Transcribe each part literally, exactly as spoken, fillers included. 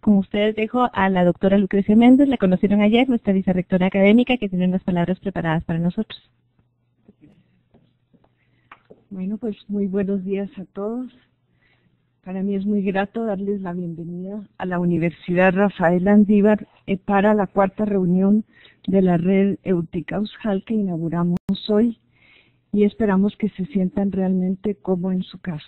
Con ustedes dejo a la doctora Lucrecia Méndez, la conocieron ayer, nuestra vicerrectora académica, que tiene unas palabras preparadas para nosotros. Bueno, pues muy buenos días a todos. Para mí es muy grato darles la bienvenida a la Universidad Rafael Andívar eh, para la cuarta reunión de la red Eutica Aushal que inauguramos hoy y esperamos que se sientan realmente como en su casa.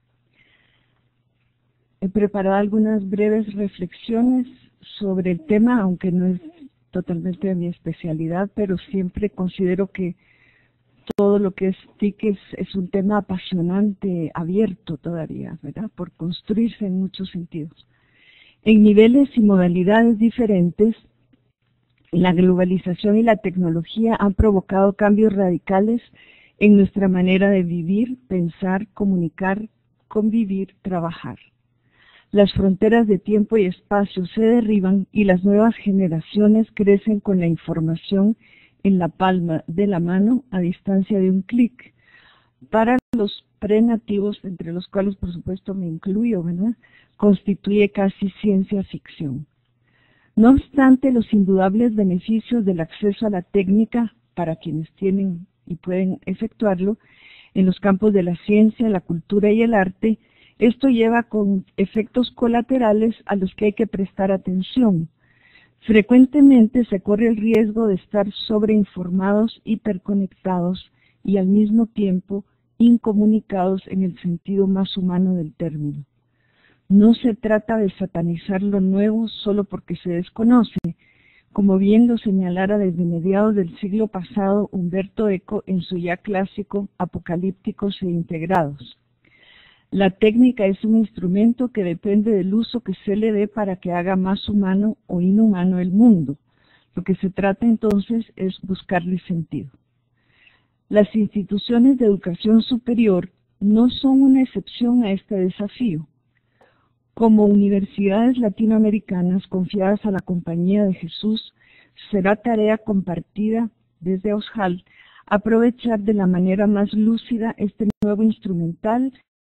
He preparado algunas breves reflexiones sobre el tema, aunque no es totalmente de mi especialidad, pero siempre considero que todo lo que es T I C es, es un tema apasionante, abierto todavía, ¿verdad? Por construirse en muchos sentidos. En niveles y modalidades diferentes, la globalización y la tecnología han provocado cambios radicales en nuestra manera de vivir, pensar, comunicar, convivir, trabajar. Las fronteras de tiempo y espacio se derriban y las nuevas generaciones crecen con la información en la palma de la mano a distancia de un clic. Para los prenativos, entre los cuales por supuesto me incluyo, ¿verdad?, constituye casi ciencia ficción. No obstante, los indudables beneficios del acceso a la técnica para quienes tienen y pueden efectuarlo en los campos de la ciencia, la cultura y el arte, esto lleva con efectos colaterales a los que hay que prestar atención. Frecuentemente se corre el riesgo de estar sobreinformados, hiperconectados y al mismo tiempo incomunicados en el sentido más humano del término. No se trata de satanizar lo nuevo solo porque se desconoce, como bien lo señalara desde mediados del siglo pasado Humberto Eco en su ya clásico Apocalípticos e Integrados. La técnica es un instrumento que depende del uso que se le dé para que haga más humano o inhumano el mundo. Lo que se trata entonces es buscarle sentido. Las instituciones de educación superior no son una excepción a este desafío. Como universidades latinoamericanas confiadas a la Compañía de Jesús, será tarea compartida desde Aushal aprovechar de la manera más lúcida este nuevo instrumental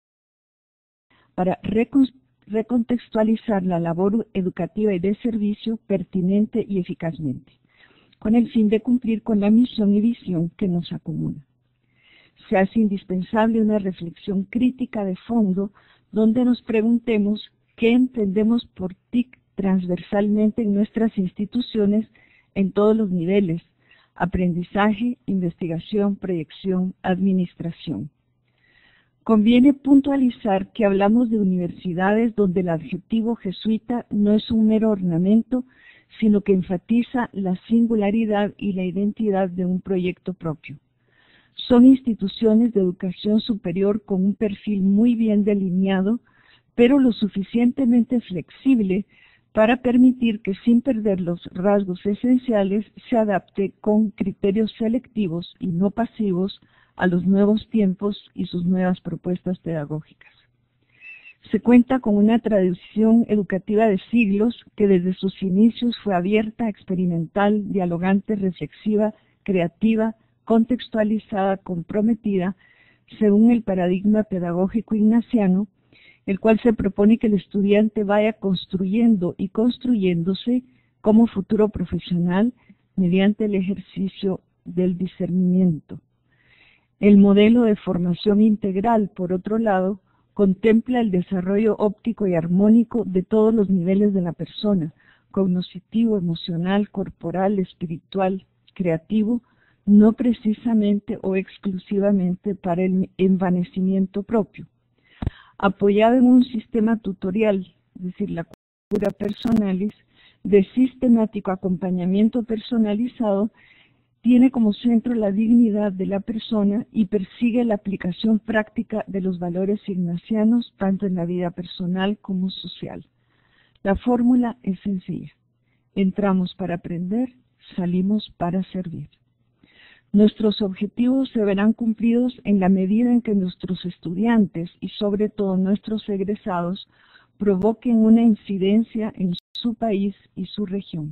para recontextualizar la labor educativa y de servicio pertinente y eficazmente, con el fin de cumplir con la misión y visión que nos acomuna. Se hace indispensable una reflexión crítica de fondo donde nos preguntemos qué entendemos por T I C transversalmente en nuestras instituciones en todos los niveles: aprendizaje, investigación, proyección, administración. Conviene puntualizar que hablamos de universidades donde el adjetivo jesuita no es un mero ornamento, sino que enfatiza la singularidad y la identidad de un proyecto propio. Son instituciones de educación superior con un perfil muy bien delineado, pero lo suficientemente flexible para permitir que sin perder los rasgos esenciales se adapte con criterios selectivos y no pasivos a los nuevos tiempos y sus nuevas propuestas pedagógicas. Se cuenta con una tradición educativa de siglos que desde sus inicios fue abierta, experimental, dialogante, reflexiva, creativa, contextualizada, comprometida, según el paradigma pedagógico ignaciano, el cual se propone que el estudiante vaya construyendo y construyéndose como futuro profesional mediante el ejercicio del discernimiento. El modelo de formación integral, por otro lado, contempla el desarrollo óptico y armónico de todos los niveles de la persona, cognitivo, emocional, corporal, espiritual, creativo, no precisamente o exclusivamente para el envanecimiento propio. Apoyado en un sistema tutorial, es decir, la cura personalis, de sistemático acompañamiento personalizado, tiene como centro la dignidad de la persona y persigue la aplicación práctica de los valores ignacianos tanto en la vida personal como social. La fórmula es sencilla. Entramos para aprender, salimos para servir. Nuestros objetivos se verán cumplidos en la medida en que nuestros estudiantes y sobre todo nuestros egresados provoquen una incidencia en su país y su región.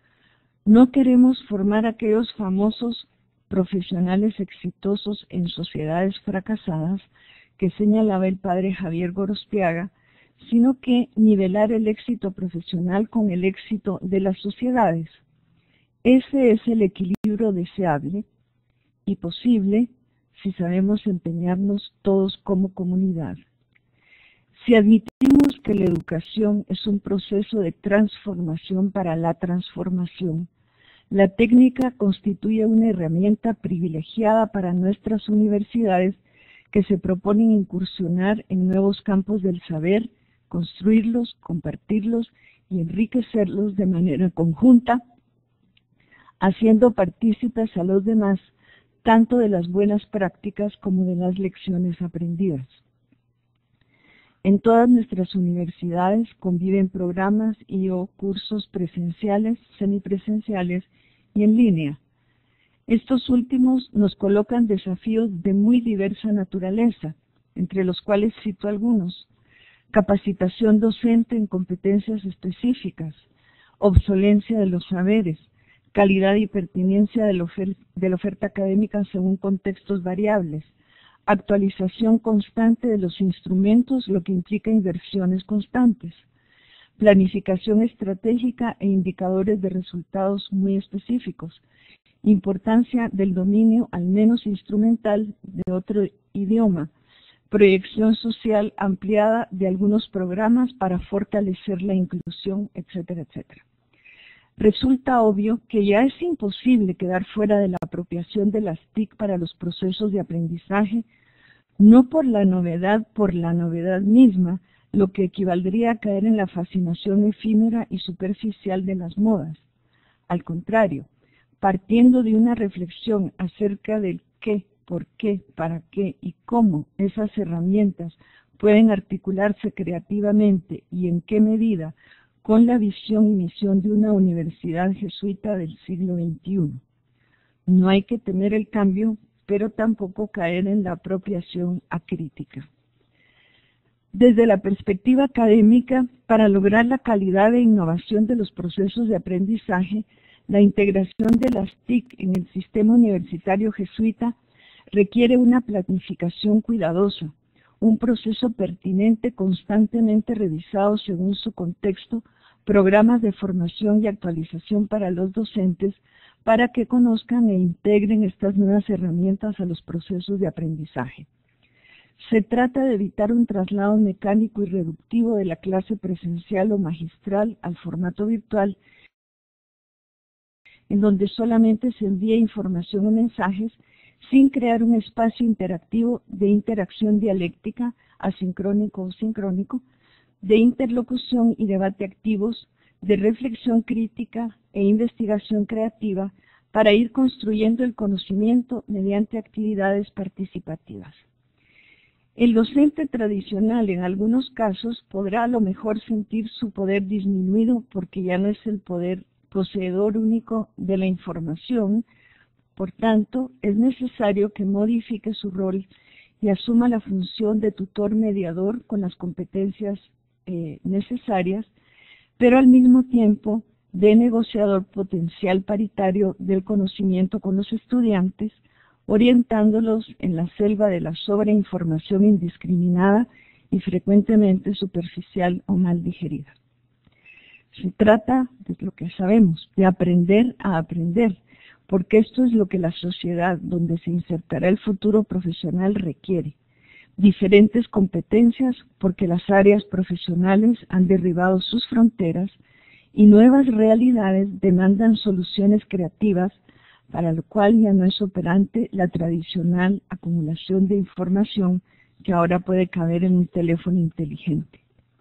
No queremos formar aquellos famosos profesionales exitosos en sociedades fracasadas que señalaba el padre Javier Gorostiaga, sino que nivelar el éxito profesional con el éxito de las sociedades. Ese es el equilibrio deseable y posible si sabemos empeñarnos todos como comunidad. Si admitimos que la educación es un proceso de transformación para la transformación, la técnica constituye una herramienta privilegiada para nuestras universidades que se proponen incursionar en nuevos campos del saber, construirlos, compartirlos y enriquecerlos de manera conjunta, haciendo partícipes a los demás tanto de las buenas prácticas como de las lecciones aprendidas. En todas nuestras universidades conviven programas y o cursos presenciales, semipresenciales y en línea. Estos últimos nos colocan desafíos de muy diversa naturaleza, entre los cuales cito algunos: capacitación docente en competencias específicas, obsolencia de los saberes, calidad y pertinencia de la, ofer- de la oferta académica según contextos variables, actualización constante de los instrumentos, lo que implica inversiones constantes, planificación estratégica e indicadores de resultados muy específicos, importancia del dominio, al menos instrumental, de otro idioma, proyección social ampliada de algunos programas para fortalecer la inclusión, etcétera, etcétera. Resulta obvio que ya es imposible quedar fuera de la apropiación de las T I C para los procesos de aprendizaje, no por la novedad, por la novedad misma, lo que equivaldría a caer en la fascinación efímera y superficial de las modas. Al contrario, partiendo de una reflexión acerca del qué, por qué, para qué y cómo esas herramientas pueden articularse creativamente y en qué medida con la visión y misión de una universidad jesuita del siglo veintiuno. No hay que temer el cambio, pero tampoco caer en la apropiación acrítica. Desde la perspectiva académica, para lograr la calidad e innovación de los procesos de aprendizaje, la integración de las T I C en el sistema universitario jesuita requiere una planificación cuidadosa, un proceso pertinente constantemente revisado según su contexto, programas de formación y actualización para los docentes para que conozcan e integren estas nuevas herramientas a los procesos de aprendizaje. Se trata de evitar un traslado mecánico y reductivo de la clase presencial o magistral al formato virtual, en donde solamente se envía información o mensajes sin crear un espacio interactivo de interacción dialéctica, asincrónico o sincrónico, de interlocución y debate activos, de reflexión crítica e investigación creativa para ir construyendo el conocimiento mediante actividades participativas. El docente tradicional en algunos casos podrá a lo mejor sentir su poder disminuido porque ya no es el poder poseedor único de la información. Por tanto, es necesario que modifique su rol y asuma la función de tutor mediador con las competencias eh, necesarias, pero al mismo tiempo de negociador potencial paritario del conocimiento con los estudiantes, orientándolos en la selva de la sobreinformación indiscriminada y frecuentemente superficial o mal digerida. Se trata, de lo que sabemos, de aprender a aprender, porque esto es lo que la sociedad donde se insertará el futuro profesional requiere. Diferentes competencias porque las áreas profesionales han derribado sus fronteras y nuevas realidades demandan soluciones creativas, para lo cual ya no es operante la tradicional acumulación de información que ahora puede caber en un teléfono inteligente.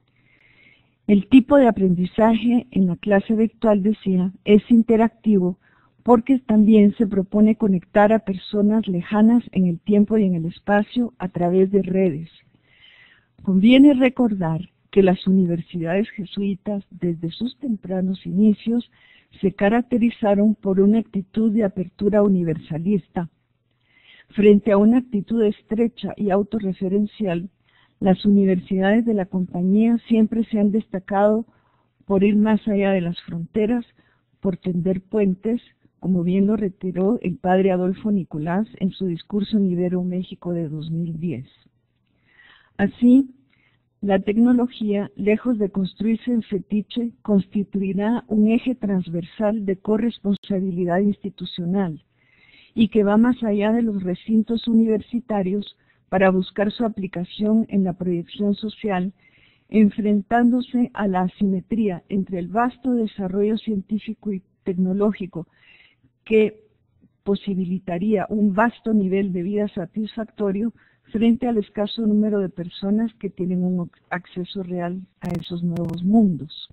El tipo de aprendizaje en la clase virtual, decía, es interactivo porque también se propone conectar a personas lejanas en el tiempo y en el espacio a través de redes. Conviene recordar que las universidades jesuitas, desde sus tempranos inicios, se caracterizaron por una actitud de apertura universalista. Frente a una actitud estrecha y autorreferencial, las universidades de la compañía siempre se han destacado por ir más allá de las fronteras, por tender puentes, como bien lo reiteró el padre Adolfo Nicolás en su discurso en Ibero México de dos mil diez. Así, La tecnología, lejos de construirse en fetiche, constituirá un eje transversal de corresponsabilidad institucional y que va más allá de los recintos universitarios para buscar su aplicación en la proyección social, enfrentándose a la asimetría entre el vasto desarrollo científico y tecnológico que posibilitaría un vasto nivel de vida satisfactorio frente al escaso número de personas que tienen un acceso real a esos nuevos mundos.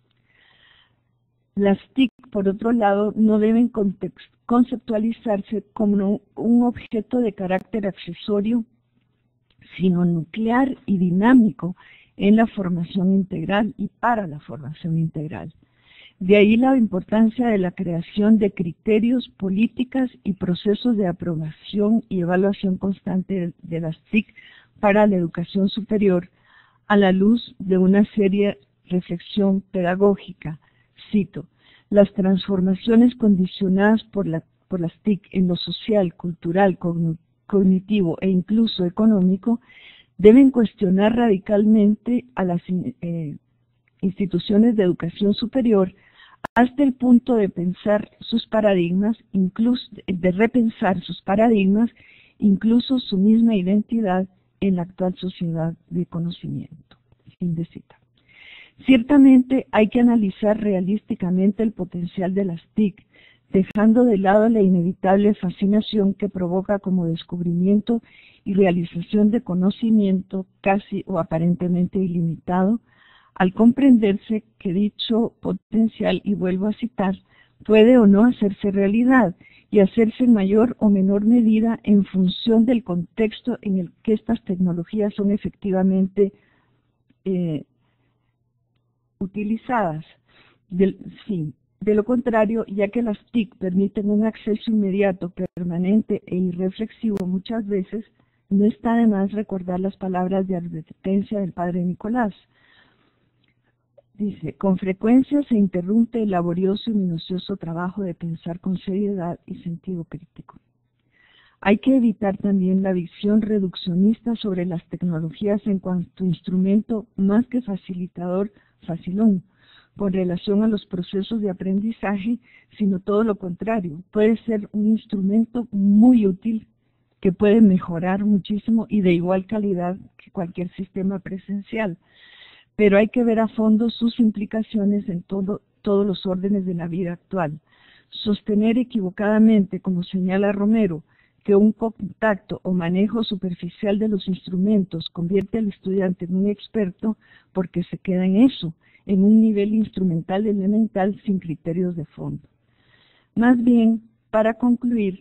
Las T I C, por otro lado, no deben conceptualizarse como un objeto de carácter accesorio, sino nuclear y dinámico en la formación integral y para la formación integral. De ahí la importancia de la creación de criterios, políticas y procesos de aprobación y evaluación constante de las T I C para la educación superior a la luz de una seria reflexión pedagógica. Cito, las transformaciones condicionadas por, la, por las T I C en lo social, cultural, cognitivo e incluso económico deben cuestionar radicalmente a las eh, instituciones de educación superior hasta el punto de pensar sus paradigmas, incluso de repensar sus paradigmas, incluso su misma identidad en la actual sociedad de conocimiento. Fin de cita. Ciertamente hay que analizar realísticamente el potencial de las T I C, dejando de lado la inevitable fascinación que provoca como descubrimiento y realización de conocimiento casi o aparentemente ilimitado, al comprenderse que dicho potencial, y vuelvo a citar, puede o no hacerse realidad y hacerse en mayor o menor medida en función del contexto en el que estas tecnologías son efectivamente eh, utilizadas. Del, sí, de lo contrario, ya que las T I C permiten un acceso inmediato, permanente e irreflexivo muchas veces, no está de más recordar las palabras de advertencia del padre Nicolás. Dice, con frecuencia se interrumpe el laborioso y minucioso trabajo de pensar con seriedad y sentido crítico. Hay que evitar también la visión reduccionista sobre las tecnologías en cuanto a instrumento más que facilitador, facilón, con relación a los procesos de aprendizaje, sino todo lo contrario. Puede ser un instrumento muy útil que puede mejorar muchísimo y de igual calidad que cualquier sistema presencial. Pero hay que ver a fondo sus implicaciones en todo, todos los órdenes de la vida actual. Sostener equivocadamente, como señala Romero, que un contacto o manejo superficial de los instrumentos convierte al estudiante en un experto porque se queda en eso, en un nivel instrumental elemental sin criterios de fondo. Más bien, para concluir,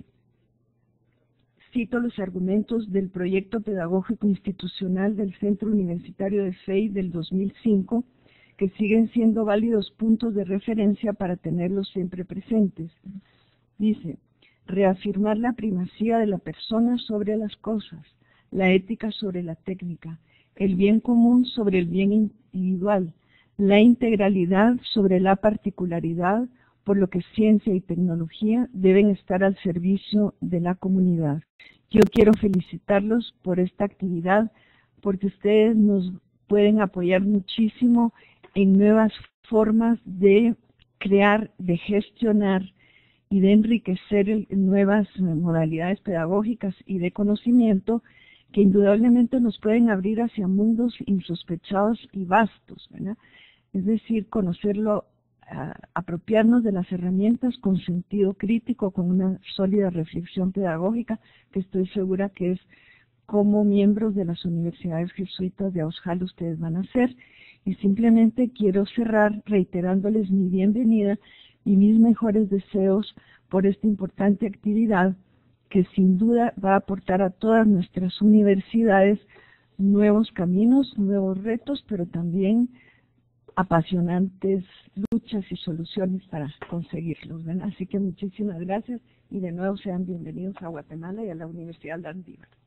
cito los argumentos del proyecto pedagógico institucional del Centro Universitario de F E I del dos mil cinco, que siguen siendo válidos puntos de referencia para tenerlos siempre presentes. Dice, reafirmar la primacía de la persona sobre las cosas, la ética sobre la técnica, el bien común sobre el bien individual, la integralidad sobre la particularidad, por lo que ciencia y tecnología deben estar al servicio de la comunidad. Yo quiero felicitarlos por esta actividad, porque ustedes nos pueden apoyar muchísimo en nuevas formas de crear, de gestionar y de enriquecer el, nuevas modalidades pedagógicas y de conocimiento que indudablemente nos pueden abrir hacia mundos insospechados y vastos, ¿verdad? Es decir, conocerlo, Uh, apropiarnos de las herramientas con sentido crítico, con una sólida reflexión pedagógica, que estoy segura que es como miembros de las universidades jesuitas de Aushal ustedes van a hacer. Y simplemente quiero cerrar reiterándoles mi bienvenida y mis mejores deseos por esta importante actividad que sin duda va a aportar a todas nuestras universidades nuevos caminos, nuevos retos, pero también apasionantes luchas y soluciones para conseguirlos, ¿verdad? Así que muchísimas gracias y de nuevo sean bienvenidos a Guatemala y a la Universidad Landívar.